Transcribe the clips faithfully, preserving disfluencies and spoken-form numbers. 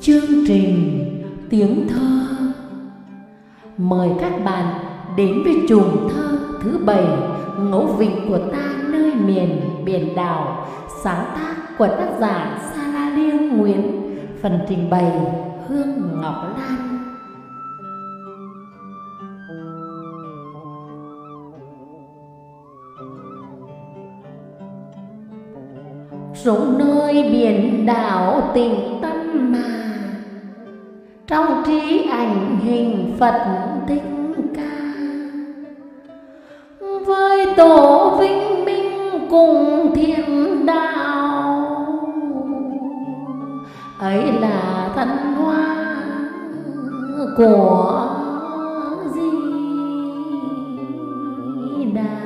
chương trình Tiếng Thơ. Mời các bạn đến với chùm thơ thứ bảy, Ngẫu Vịnh của ta nơi miền biển đảo, sáng tác của tác giả Sara Liêng Nguyễn, phần trình bày Hương Ngọc Lan. Rụng nơi biển đảo tình tâm mà, trong trí ảnh hình Phật thích ca. Với tổ vinh minh cùng thiên đạo, ấy là thân hoa của Di Đà.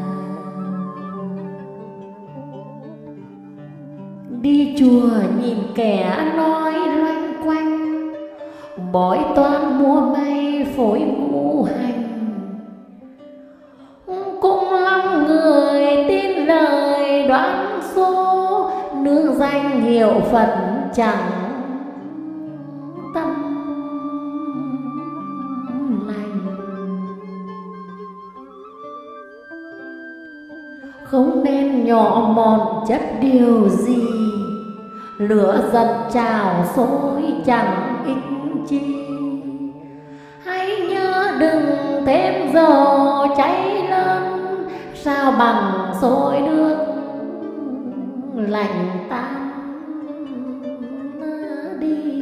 Đi chùa nhìn kẻ nói loanh quanh, bói toán mua may phối ngũ hành. Cũng lắm người tin lời đoán số, nương danh hiệu Phật chẳng tâm lành. Không nên nhỏ mòn chất điều gì, lửa giận trào sôi chẳng ích chi. Hãy nhớ đừng thêm dầu cháy lên, sao bằng sôi nước lạnh tan đi.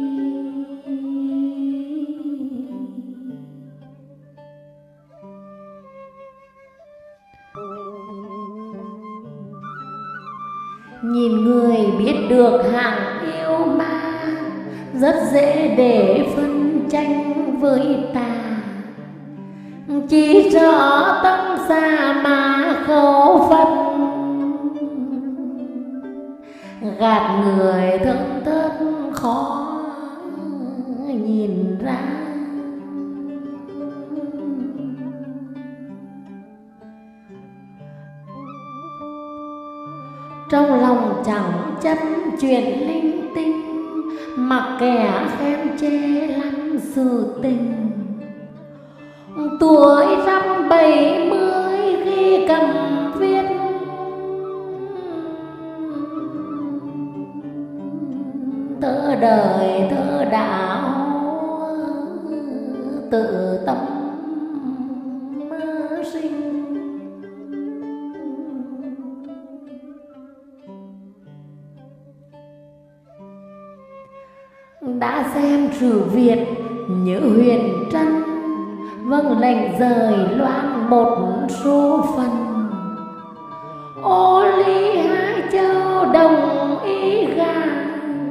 Nhìn người biết được hàng yêu ma, rất dễ để phân tranh với ta. Chỉ rõ tâm xa mà khẩu Phật, gạt người thân thớt khó nhìn ra. Trong lòng chẳng chấp chuyện linh tinh, mặc kẻ khen chê lắm sự tình. Tuổi dăm bảy mươi khi cầm viết, thơ đời thơ đạo tự tâm sinh. Đã xem sự Việt nhớ huyền trân, vâng lệnh rời loan một số phần. Ô lý hai châu đồng ý gà,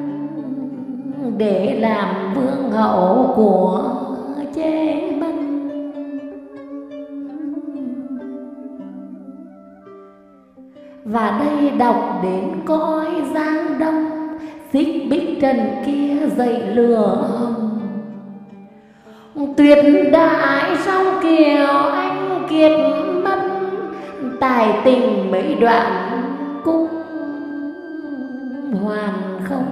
để làm vương hậu của chế bân. Và đây đọc đến cõi Giang Đông, xích bích trần kia dậy lửa hồng. Tuyệt đại song kiều anh kiệt mất, tài tình mấy đoạn cũng hoàn không.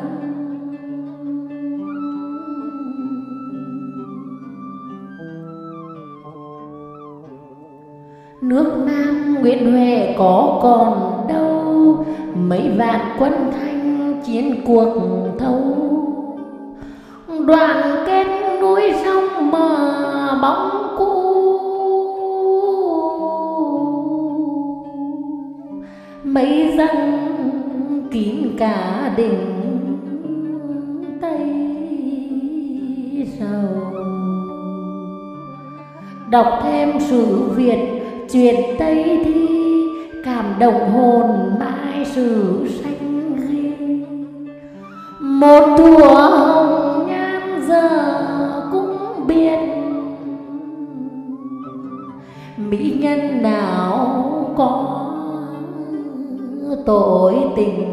Nước Nam Nguyễn Huệ có còn đâu, mấy vạn quân Thanh chiến cuộc thấu. Đoàn kết núi sông mờ bóng cũ, mấy dân kín cả đỉnh Tây Sầu. Đọc thêm sử Việt chuyện Tây thi, cảm động hồn mãi sử sách ghi. Một thuở hồng nhan giờ cũng biết, mỹ nhân nào có tội tình